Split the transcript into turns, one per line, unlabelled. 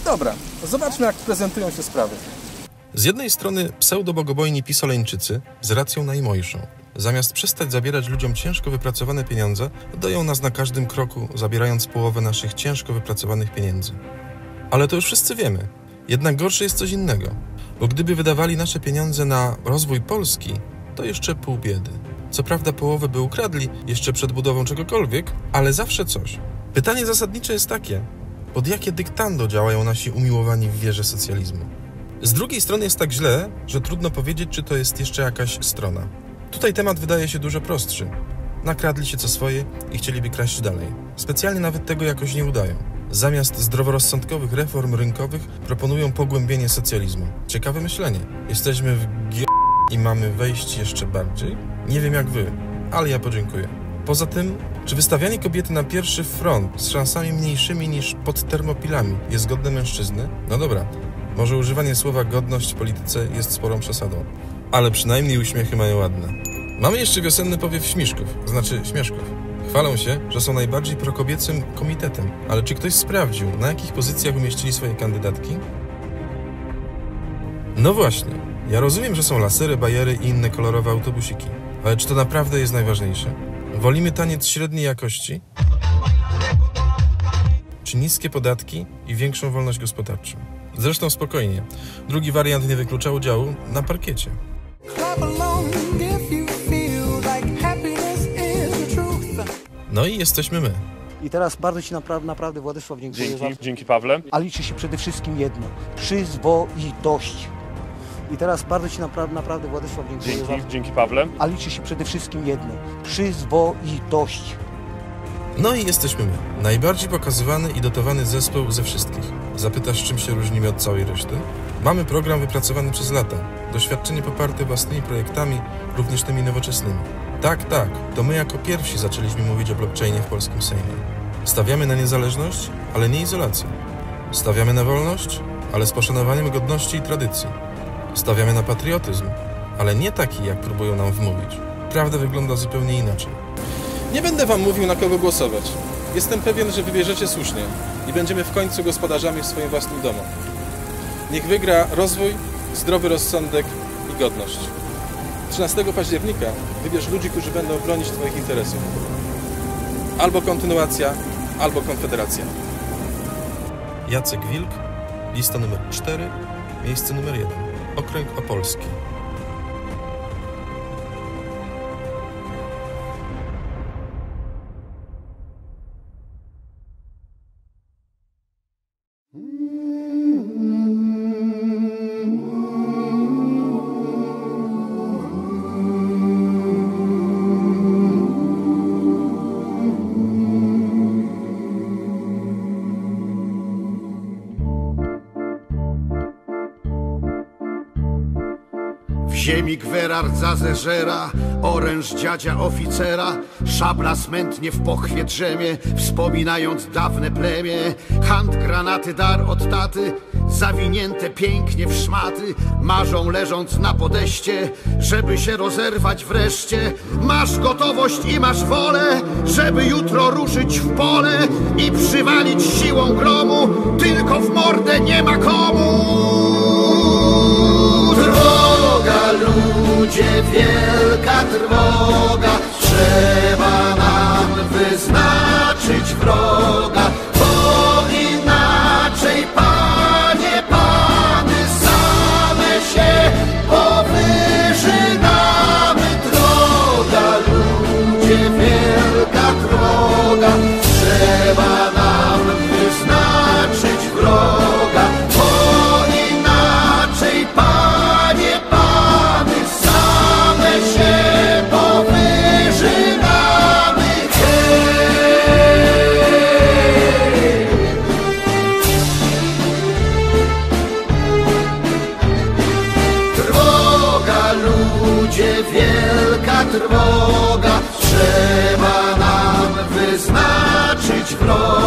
Dobra, zobaczmy, jak prezentują się sprawy.
Z jednej strony pseudobogobojni pisoleńczycy z racją najmojszą. Zamiast przestać zabierać ludziom ciężko wypracowane pieniądze, doją nas na każdym kroku, zabierając połowę naszych ciężko wypracowanych pieniędzy. Ale to już wszyscy wiemy. Jednak gorsze jest coś innego. Bo gdyby wydawali nasze pieniądze na rozwój Polski, to jeszcze pół biedy. Co prawda połowę by ukradli jeszcze przed budową czegokolwiek, ale zawsze coś. Pytanie zasadnicze jest takie: pod jakie dyktando działają nasi umiłowani w wierze socjalizmu? Z drugiej strony jest tak źle, że trudno powiedzieć, czy to jest jeszcze jakaś strona. Tutaj temat wydaje się dużo prostszy. Nakradli się co swoje i chcieliby kraść dalej. Specjalnie nawet tego jakoś nie udają. Zamiast zdroworozsądkowych reform rynkowych proponują pogłębienie socjalizmu. Ciekawe myślenie. Jesteśmy w i mamy wejść jeszcze bardziej? Nie wiem jak wy, ale ja podziękuję. Poza tym, czy wystawianie kobiety na pierwszy front z szansami mniejszymi niż pod termopilami jest godne mężczyzny? No dobra, może używanie słowa godność w polityce jest sporą przesadą. Ale przynajmniej uśmiechy mają ładne. Mamy jeszcze wiosenny powiew śmieszków. Chwalą się, że są najbardziej prokobiecym komitetem. Ale czy ktoś sprawdził, na jakich pozycjach umieścili swoje kandydatki? No właśnie, ja rozumiem, że są lasery, bajery i inne kolorowe autobusiki. Ale czy to naprawdę jest najważniejsze? Wolimy taniec średniej jakości? Czy niskie podatki i większą wolność gospodarczą? Zresztą spokojnie. Drugi wariant nie wyklucza udziału na parkiecie. No i jesteśmy my.
I teraz bardzo Ci naprawdę Władysław dziękuję.
Dzięki Pawle.
A liczy się przede wszystkim jedno: przyzwoitość. I teraz bardzo Ci naprawdę Władysław dziękuję.
Dzięki Pawle.
A liczy się przede wszystkim jedno: przyzwoitość.
No i jesteśmy my. Najbardziej pokazywany i dotowany zespół ze wszystkich. Zapytasz, czym się różnimy od całej reszty? Mamy program wypracowany przez lata. Doświadczenie poparte własnymi projektami, również tymi nowoczesnymi. Tak, to my jako pierwsi zaczęliśmy mówić o blockchainie w polskim Sejmie. Stawiamy na niezależność, ale nie izolację. Stawiamy na wolność, ale z poszanowaniem godności i tradycji. Stawiamy na patriotyzm, ale nie taki, jak próbują nam wmówić. Prawda wygląda zupełnie inaczej.
Nie będę wam mówił, na kogo głosować. Jestem pewien, że wybierzecie słusznie i będziemy w końcu gospodarzami w swoim własnym domu. Niech wygra rozwój, zdrowy rozsądek i godność. 13 października wybierz ludzi, którzy będą bronić twoich interesów. Albo kontynuacja, albo konfederacja.
Jacek Wilk, lista numer 4, miejsce numer 1, okręg opolski.
Ziemik Werard zazeżera, oręż dziadzia oficera, szabla smętnie w pochwie drzemie, wspominając dawne plemię. Hand granaty dar od taty, zawinięte pięknie w szmaty, marzą leżąc na podejście, żeby się rozerwać wreszcie. Masz gotowość i masz wolę, żeby jutro ruszyć w pole i przywalić siłą gromu, tylko w mordę nie ma komu. Trwoga, ludzie, wielka trwoga, trzeba nam wyznaczyć wroga, bo inaczej, panie, pany, same się powyżynamy. Droga, ludzie, wielka trwoga, trzeba nam wyznaczyć wroga, bo inaczej, panie, pany, same się powyżynamy. Trwoga, ludzie, wielka trwoga, trzeba nam wyznaczyć wroga.